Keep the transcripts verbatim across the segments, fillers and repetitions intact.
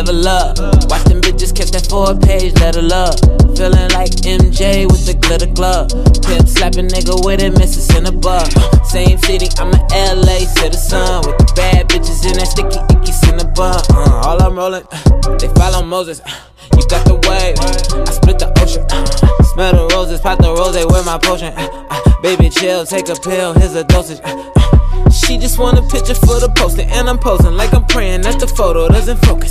level up. Watch them bitches catch that four page letter love. Feeling like M J with the glitter glove. Pimp slapping nigga with it, missus in a bar. Same city, I'm an L A citizen. With the bad bitches in that sticky icky cinnabon. uh, All I'm rolling, they follow Moses. You got the wave, I split the ocean. Smell the roses, pop the rose with my potion. Baby chill, take a pill, here's a dosage. She just want a picture for the poster, and I'm posing like I'm praying that the photo doesn't focus.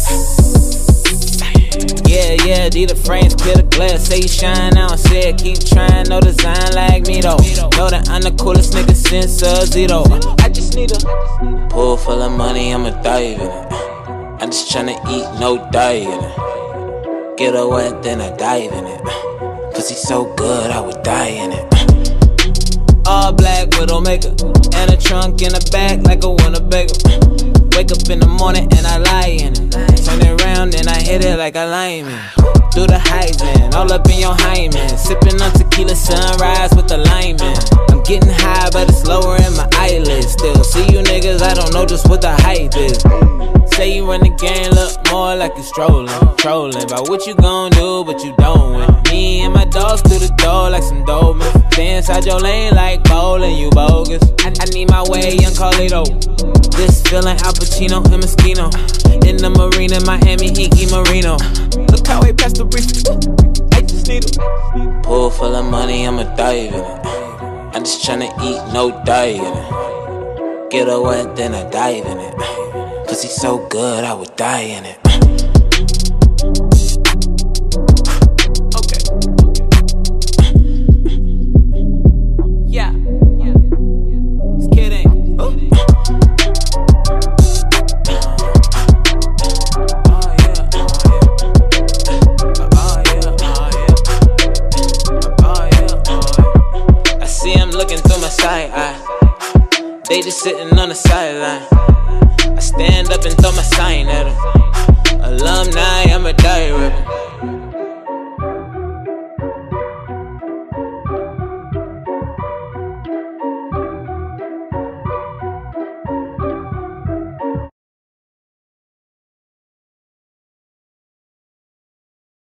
Yeah, yeah, D the frames, clear the glass. Say you shine now, say it, keep trying. No design like me though. Know that I'm the coolest nigga since a zero. I just need a pool full of money, I'ma dive in it. I'm just tryna eat, no diet in it. Get her wet, then I dive in it. Pussy so good, I would die in it. All black widow maker, and a trunk in the back like a Winnebago. Wake up in the morning and I lie in it. Turn it around and I hit it like a lineman. Do the Heisman, all up in your hymen. Sipping on tequila sunrise with the lineman. I'm getting high but it's lower in my eyelids. Still see you niggas, I don't know just what the hype is. Say you run the game, look more like you strolling. Trolling about what you gon' do, but you don't win. Me and my dogs through the door like some Dolphins. Stay inside your lane like bowling, you bogus. I, I need my way, young Carlito. This feeling Al Pacino and Moschino. In the marina, Miami, Inky Marino. Look how we passed the brief. I just need a pool full of money, I'ma dive in it. I'm just tryna eat, no diet in it. Get her wet, then I dive in it. Pussy so good, I would die in it. Okay. Yeah. Just kidding. Oh. Looking through my side eye, they just sitting on the sideline. I stand up and throw my sign at them. Alumni, I'm a die ribbon.